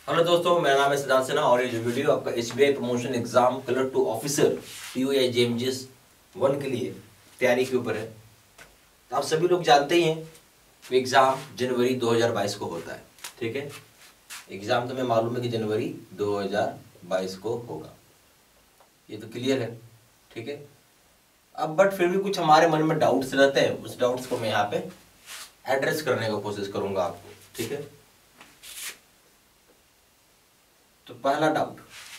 Hello दोस्तों, मेरा नाम है सिद्धार्थ सिन्हा और ये जो वीडियो आपका SBI promotion exam clerk to officer TO या जेएमजीएस 1 के लिए तैयारी के ऊपर है। तो आप सभी लोग जानते ही हैं कि एग्ज़ाम जनवरी 2022 को होता है। ठीक है, एग्ज़ाम तो हमें मालूम है कि जनवरी 2022 को होगा, ये तो क्लियर है। ठीक है, अब बट फिर भी कुछ हमारे मन में डाउट्स रहते हैं, उस डाउट्स को मैं यहाँ पे एड्रेस करने का कोशिश करूँगा आपको। ठीक है, तो पहला डाउट,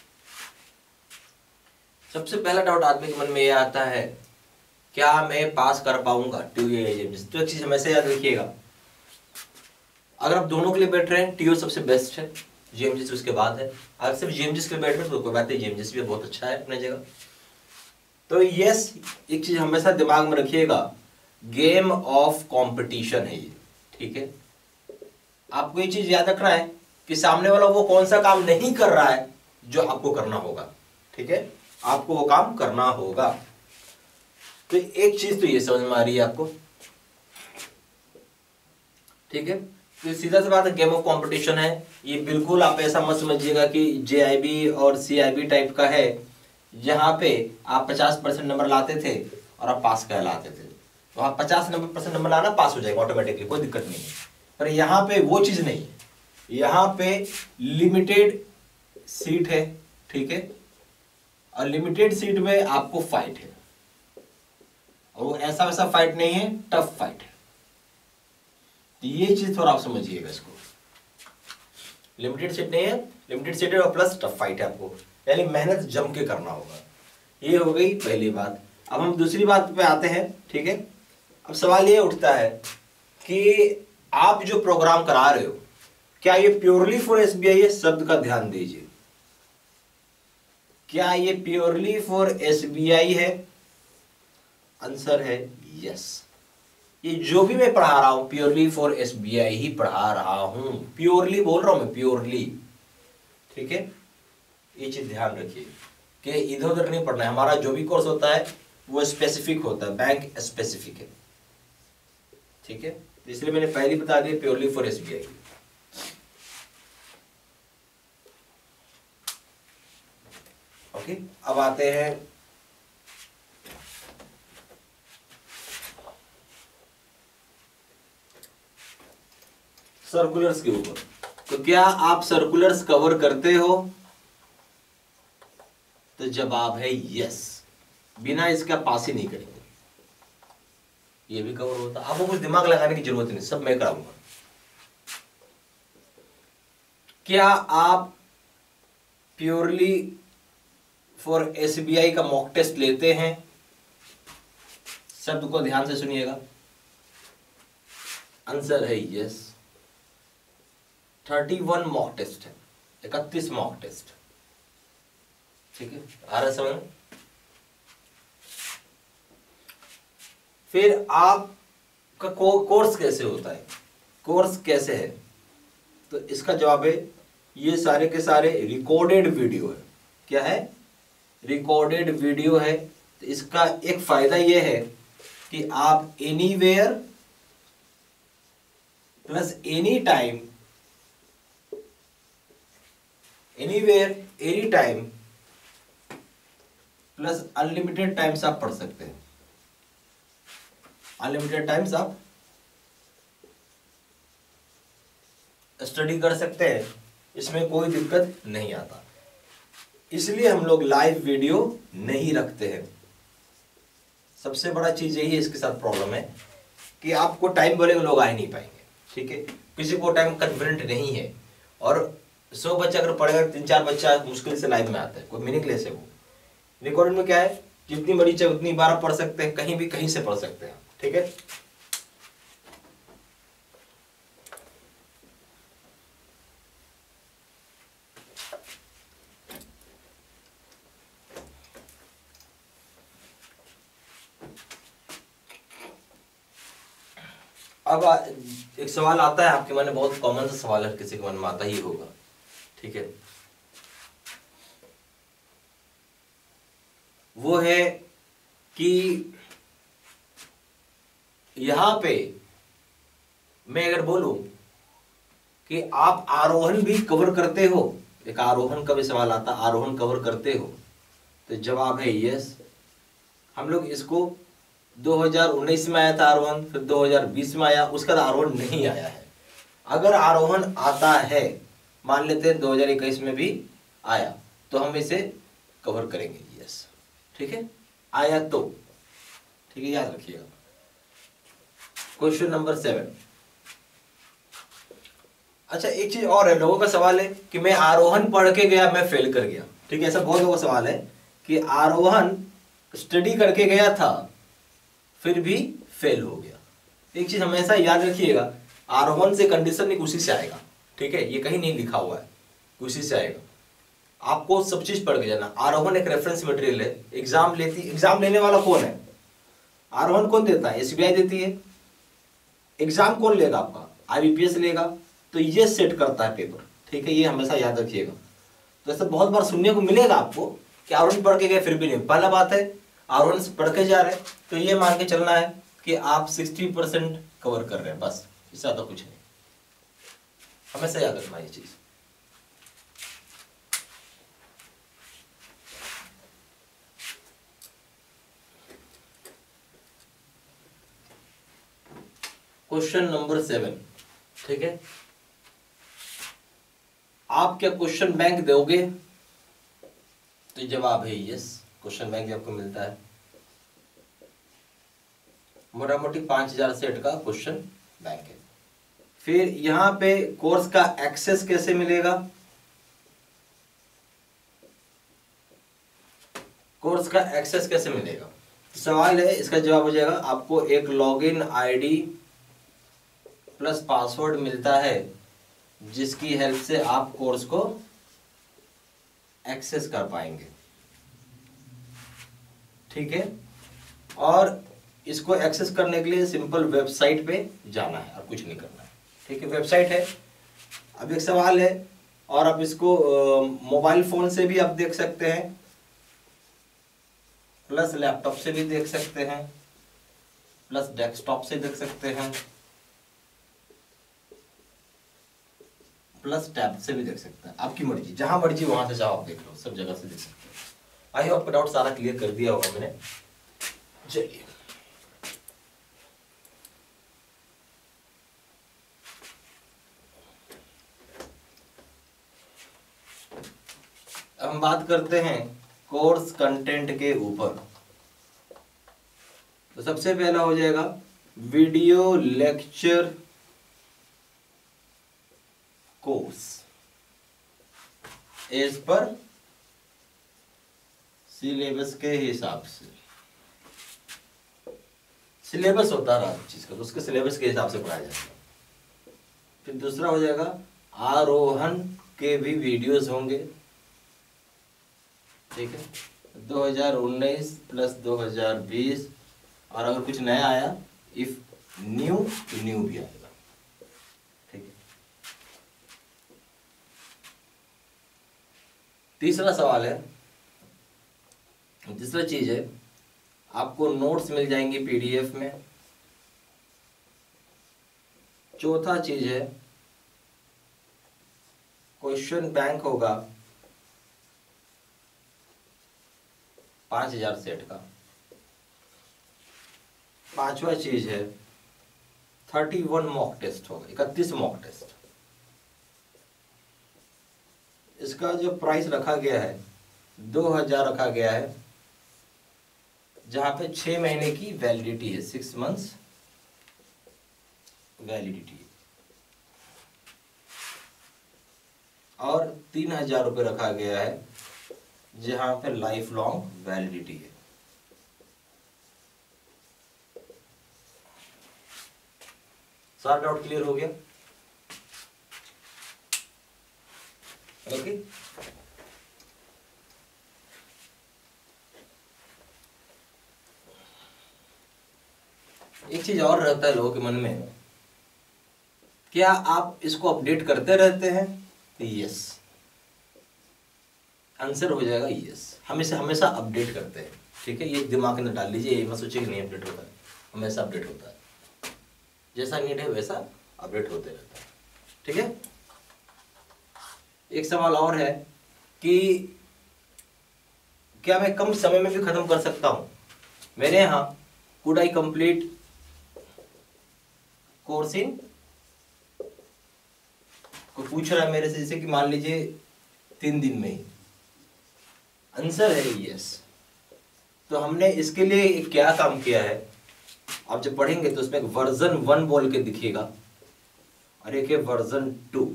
सबसे पहला डाउट आदमी के मन में यह आता है, क्या मैं पास कर पाऊंगा टीओ या जेएमजीएस। तो एक चीज हमेशा याद रखिएगा, अगर आप दोनों के लिए बैठ रहे हैं टीओ सबसे बेस्ट है, जेएमजीएस उसके बाद है। अगर सिर्फ जेएमजीएस के लिए बैठ रहे हैं तो कोई बात नहीं, जेएमजीएस भी बहुत अच्छा है अपने जगह। तो यस, एक चीज हमेशा दिमाग में रखिएगा, गेम ऑफ कॉम्पिटिशन है ये। ठीक है, आपको ये चीज याद रखना है कि सामने वाला वो कौन सा काम नहीं कर रहा है जो आपको करना होगा। ठीक है, आपको वो काम करना होगा। तो एक चीज तो ये समझ में आ रही है आपको। ठीक है, तो सीधा सी बात है, गेम ऑफ कंपटीशन है ये। बिल्कुल आप ऐसा मत समझिएगा कि जेआईबी और सीआईबी टाइप का है, जहां पे आप 50% नंबर लाते थे और आप पास कहलाते थे। तो आप 50% नंबर लाना, पास हो जाएगा ऑटोमेटिकली, कोई दिक्कत नहीं है। पर यहाँ पे वो चीज नहीं है, यहाँ पे लिमिटेड सीट है। ठीक है, और लिमिटेड सीट में आपको फाइट है, और वो ऐसा वैसा फाइट नहीं है, टफ फाइट है। तो ये चीज थोड़ा आप समझिएगा इसको, लिमिटेड सीट नहीं है, लिमिटेड सीट है और प्लस टफ फाइट है आपको, यानी मेहनत जम के करना होगा। ये हो गई पहली बात। अब हम दूसरी बात पे आते हैं। ठीक है, अब सवाल ये उठता है कि आप जो प्रोग्राम करा रहे हो, क्या ये प्योरली फॉर एसबीआई है? शब्द का ध्यान दीजिए, क्या ये प्योरली फॉर एसबीआई है? आंसर है यस। ये जो भी मैं पढ़ा रहा हूं प्योरली फॉर एसबीआई ही पढ़ा रहा हूं, प्योरली बोल रहा हूं मैं, प्योरली। ठीक है, ये चीज ध्यान रखिए कि इधर उधर नहीं पढ़ना है। हमारा जो भी कोर्स होता है वो स्पेसिफिक होता है, बैंक स्पेसिफिक है। ठीक है, इसलिए मैंने पहले बता दिया प्योरली फॉर एसबीआई। ओके, अब आते हैं सर्कुलर्स के ऊपर। तो क्या आप सर्कुलर्स कवर करते हो? तो जवाब है यस, बिना इसका पास ही नहीं करेंगे। ये भी कवर होता, आपको कुछ दिमाग लगाने की जरूरत नहीं, सब मैं कराऊंगा। क्या आप प्योरली फॉर एसबीआई का मॉक टेस्ट लेते हैं? शब्द को ध्यान से सुनिएगा, आंसर है यस। 31 मॉक टेस्ट है, 31 मॉक टेस्ट। ठीक है, आ रहा समझ? फिर आपका कोर्स कैसे होता है? कोर्स कैसे है? तो इसका जवाब है, ये सारे के सारे रिकॉर्डेड वीडियो है। क्या है? रिकॉर्डेड वीडियो है। तो इसका एक फायदा यह है कि आप anywhere plus any time, anywhere any time plus unlimited times आप पढ़ सकते हैं। अनलिमिटेड टाइम्स आप स्टडी कर सकते हैं, इसमें कोई दिक्कत नहीं आता। इसलिए हम लोग लाइव वीडियो नहीं रखते हैं। सबसे बड़ा चीज यही है, इसके साथ प्रॉब्लम है कि आपको टाइम बोलेंगे लोग आ ही नहीं पाएंगे। ठीक है, किसी को टाइम कन्वीनियंट नहीं है, और 100 बच्चा अगर पढ़ेगा 3-4 बच्चा मुश्किल से लाइव में आता है, कोई मीनिंगलेस है वो। रिकॉर्डिंग में क्या है, जितनी बड़ी चाहे उतनी बार पढ़ सकते हैं, कहीं भी कहीं से पढ़ सकते हैं। ठीक है, अब एक सवाल आता है आपके मन में, बहुत कॉमन सा सवाल है, किसी के मन में आता ही होगा। ठीक है, वो है कि यहां पे मैं अगर बोलूं कि आप आरोहण भी कवर करते हो। एक आरोहण का भी सवाल आता, आरोहण कवर करते हो, तो जवाब है यस। हम लोग इसको 2019 में आया था आरोहण, फिर 2020 में आया, उसका आरोहण नहीं आया है। अगर आरोहण आता है, मान लेते हैं 2021 में भी आया, तो हम इसे कवर करेंगे यस। ठीक है, आया तो ठीक है, याद रखिएगा। Question number 7। अच्छा, एक चीज और है, लोगों का सवाल है कि मैं आरोहण पढ़ के गया, मैं फेल कर गया। ठीक है, ऐसा बहुत लोगों का सवाल है कि आरोहण स्टडी करके गया था फिर भी फेल हो गया। एक चीज हमेशा याद रखिएगा, आरोहण से कंडीशन एक उसी से आएगा। ठीक है, ये कहीं नहीं लिखा हुआ है, उसी से आएगा। आपको सब चीज पढ़ के जाना। आरोहण एक रेफरेंस मटेरियल है। एग्जाम लेने वाला कौन है? आरोहण कौन देता है? एसबीआई देती है। एग्जाम कौन लेगा आपका? आईबीपीएस लेगा। तो ये सेट करता है पेपर। ठीक है, ये हमेशा याद रखिएगा। तो ऐसा बहुत बार सुनने को मिलेगा आपको कि आरोहण पढ़ के गए फिर भी नहीं। पहला बात है, आरोहण से पढ़ के जा रहे हैं तो ये मान के चलना है कि आप 60% कवर कर रहे हैं, बस, इससे ज्यादा कुछ नहीं। हमेशा याद रखना ये चीज। Question number 7। ठीक है, आप क्या क्वेश्चन बैंक दोगे? तो जवाब है यस, क्वेश्चन बैंक भी आपको मिलता है। मोटा मोटी 5000 सेट का क्वेश्चन बैंक है। फिर यहां पे कोर्स का एक्सेस कैसे मिलेगा? कोर्स का एक्सेस कैसे मिलेगा? तो सवाल है, इसका जवाब हो जाएगा, आपको एक लॉगिन आईडी प्लस पासवर्ड मिलता है जिसकी हेल्प से आप कोर्स को एक्सेस कर पाएंगे। ठीक है, और इसको एक्सेस करने के लिए सिंपल वेबसाइट पे जाना है और कुछ नहीं करना है। ठीक है, वेबसाइट है। अब एक सवाल है, और आप इसको मोबाइल फोन से भी आप देख सकते हैं, प्लस लैपटॉप से भी देख सकते हैं, प्लस डेस्कटॉप से देख सकते हैं, प्लस टैब से भी देख सकते हैं। आपकी मर्जी, जहां मर्जी वहां से जाओ, आप देख लो, सब जगह से देख सकते हैं। आई होप आपका डाउट सारा क्लियर कर दिया होगा मैंने। चलिए, हम बात करते हैं कोर्स कंटेंट के ऊपर। तो सबसे पहला हो जाएगा video lecture course as per syllabus के हिसाब से। सिलेबस होता है हर चीज का, तो उसके सिलेबस के हिसाब से पढ़ाया जाता है। फिर दूसरा हो जाएगा आरोहण के भी वीडियोस होंगे। ठीक है, 2019 प्लस 2020, और अगर कुछ नया आया, इफ न्यू तो न्यू भी आएगा। ठीक है, तीसरा सवाल है, तीसरा चीज है, आपको नोट्स मिल जाएंगे पीडीएफ में। चौथा चीज है, क्वेश्चन बैंक होगा 5000 सेट का। पांचवा चीज है 31 मॉक टेस्ट होगा, 31 मॉक टेस्ट। इसका जो प्राइस रखा गया है 2000 रखा गया है, जहां पे 6 महीने की वैलिडिटी है, 6 मंथ्स वैलिडिटी, और 3000 रुपये रखा गया है जहां पे लाइफ लॉन्ग वैलिडिटी है। सारा डाउट क्लियर हो गया? ओके, एक चीज और रहता है लोगों के मन में, क्या आप इसको अपडेट करते रहते हैं? यस, आंसर हो जाएगा यस, हमेशा हमेशा अपडेट करते हैं। ठीक है, ये दिमाग में डाल लीजिए, ये मत सोचिए कि नहीं अपडेट होता है, हमेशा अपडेट होता है। जैसा नीड है वैसा अपडेट होते रहता है। ठीक है। एक सवाल और है कि क्या मैं कम समय में भी खत्म कर सकता हूं? मेरे यहाँ could I complete course in, कोई पूछ रहा है मेरे से, जैसे कि मान लीजिए 3 दिन में ही। आंसर है यस। तो हमने इसके लिए क्या काम किया है, आप जब पढ़ेंगे तो उसमें वर्जन 1 बोल के दिखेगा और एक है वर्जन 2।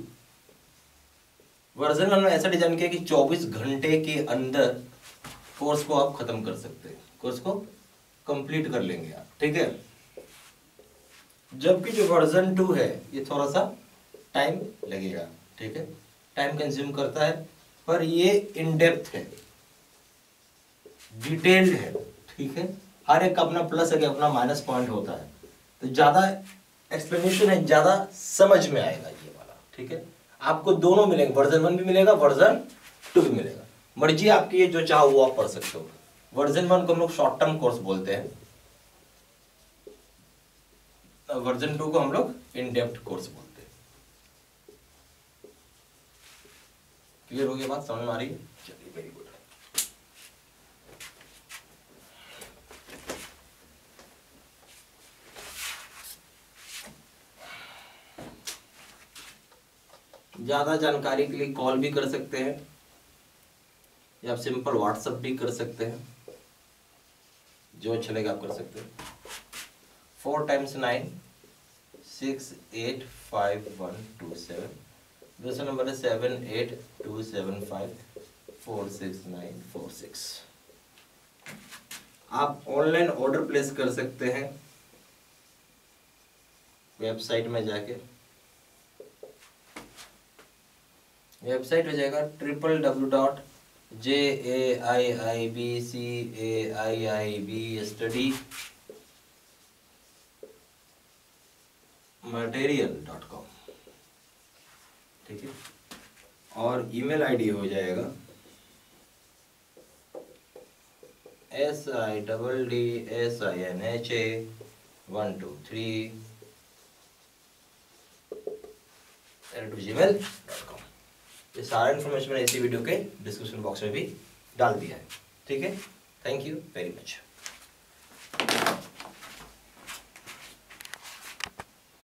वर्जन 1 में ऐसा डिजाइन किया कि 24 घंटे के अंदर कोर्स को आप खत्म कर सकते हैं, कोर्स को कंप्लीट कर लेंगे आप, ठीक है। जबकि जो वर्जन 2 है ये थोड़ा सा टाइम लगेगा, ठीक है, टाइम कंज्यूम करता है, पर ये इन डेप्थ है, डिटेल्ड है, ठीक है। हर एक का अपना प्लस है, अपना माइनस पॉइंट होता है, तो ज्यादा एक्सप्लेनेशन है, ज्यादा समझ में आएगा ये वाला, ठीक है। आपको दोनों मिलेंगे, वर्जन 1 भी मिलेगा, वर्जन 2 भी मिलेगा, मर्जी आपकी, जो चाहो वो आप पढ़ सकते हो। वर्जन 1 को हम लोग शॉर्ट टर्म कोर्स बोलते हैं, वर्जन 2 को हम लोग इन डेप्थ कोर्स बोलते हैं। क्लियर हो गया बात, समझ में आ रही है? चलिए, वेरी गुड। ज्यादा जानकारी के लिए कॉल भी कर सकते हैं या आप सिंपल व्हाट्सएप भी कर सकते हैं, जो अच्छा लगे आप कर सकते हैं। 4 × 9 6855127, दूसरा नंबर है 7827546946। आप ऑनलाइन ऑर्डर प्लेस कर सकते हैं वेबसाइट में जाके, वेबसाइट हो जाएगा www.jaiibcaiibstudymaterial.com, ठीक है। और ईमेल आईडी हो जाएगा siddsinh123@gmail.com। ये सारा इन्फॉर्मेशन मैंने इसी वीडियो के डिस्क्रिप्शन बॉक्स में भी डाल दिया है, ठीक है। Thank you very much.